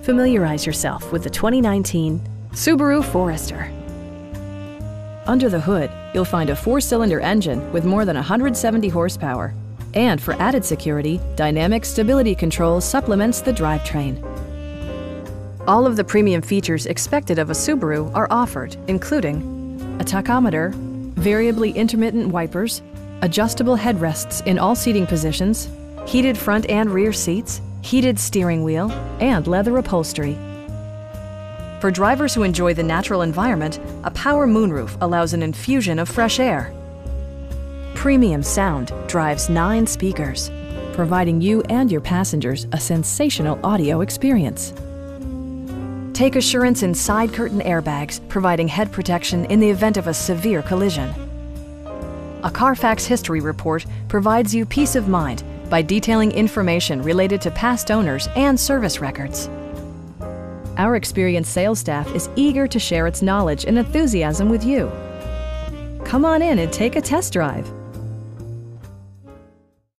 Familiarize yourself with the 2019 Subaru Forester. Under the hood, you'll find a 4-cylinder engine with more than 170 horsepower. And for added security, dynamic stability control supplements the drivetrain. All of the premium features expected of a Subaru are offered, including a tachometer, variably intermittent wipers, adjustable headrests in all seating positions, heated front and rear seats, heated steering wheel, and leather upholstery. For drivers who enjoy the natural environment, a power moonroof allows an infusion of fresh air. Premium sound drives 9 speakers, providing you and your passengers a sensational audio experience. Take assurance in side curtain airbags, providing head protection in the event of a severe collision. A Carfax history report provides you peace of mind by detailing information related to past owners and service records. Our experienced sales staff is eager to share its knowledge and enthusiasm with you. Come on in and take a test drive.